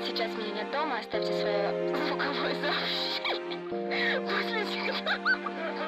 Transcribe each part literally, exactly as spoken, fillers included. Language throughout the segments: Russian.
Сейчас меня нет дома, оставьте свое звуковое сообщение после сигнала.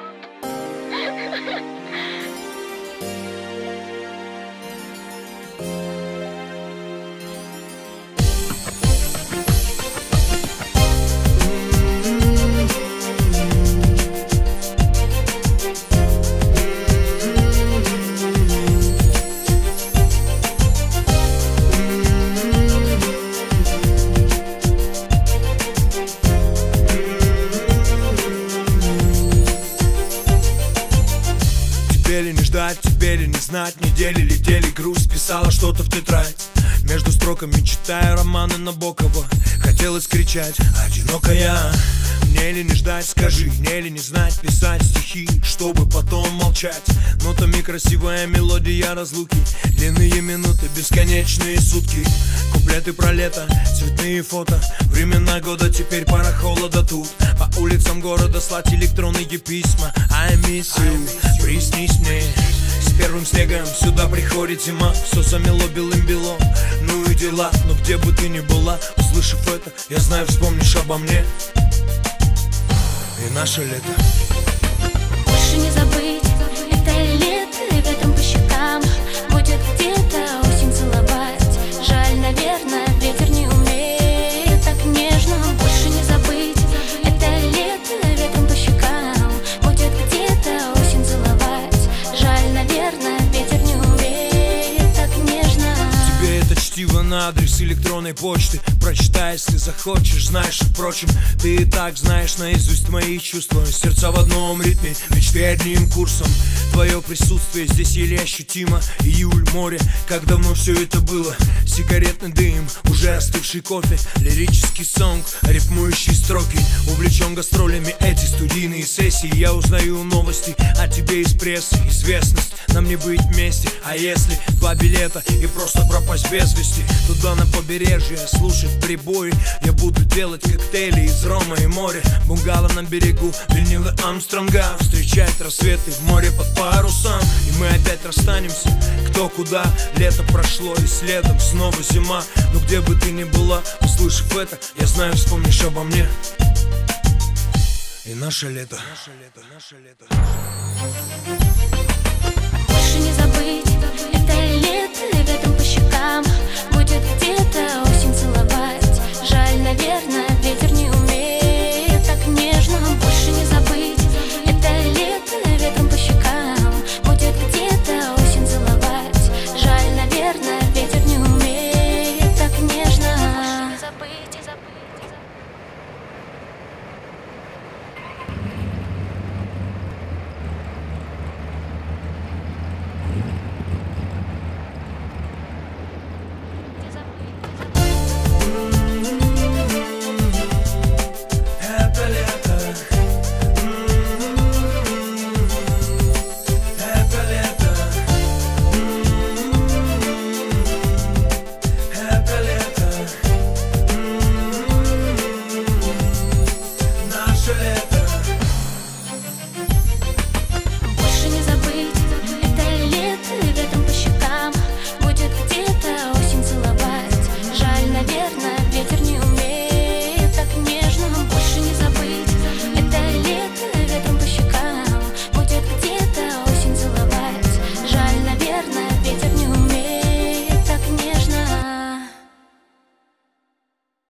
Тебе не ждать, тебе ли не знать. Недели летели, грусть писала что-то в тетрадь. Между строками читая романы Набокова. Хотелось кричать, одинокая. Мне ли не ждать, скажи, мне ли не знать. Писать стихи, чтобы потом молчать. Нотами красивая мелодия разлуки. Длинные минуты, бесконечные сутки. Куплеты про лето, цветные фото. Времена года, теперь пора холода тут. По улицам города слать электронные письма. I miss you, приснись мне. С первым снегом сюда приходит зима. Все замело белым-бело, ну и дела. Но где бы ты ни была, услышав это, я знаю, вспомнишь обо мне. И наше лето больше не забыть, это лето, и ветром по щекам будет где-то осень целовать. Жаль, наверное, ветер не умеет так нежно. Больше не забыть, это лето, и ветром по щекам будет где-то осень целовать. Жаль, наверное, ветер не умеет так нежно. Тебе это чтиво на адрес электронной почты. Прочитай, если захочешь, знаешь, впрочем, ты и так знаешь наизусть мои чувства. Сердца в одном ритме, мечты одним курсом. Твое присутствие здесь еле ощутимо. Июль, море, как давно все это было. Сигаретный дым, уже остывший кофе. Лирический сонг, рифмующие строки. Увлечен гастролями эти студийные сессии. Я узнаю новости о тебе из прессы. Известность, нам не быть вместе. А если два билета и просто пропасть без вести? Туда на побережье, слушать прибои. Я буду делать коктейли из рома и моря. Бунгало на берегу, винилы Армстронга. Встречать рассветы в море под парусом. И мы опять расстанемся, кто куда. Лето прошло и следом снова зима. Но где бы ты ни была, услышав это, я знаю, вспомнишь обо мне. И наше лето, наше лето, наше лето.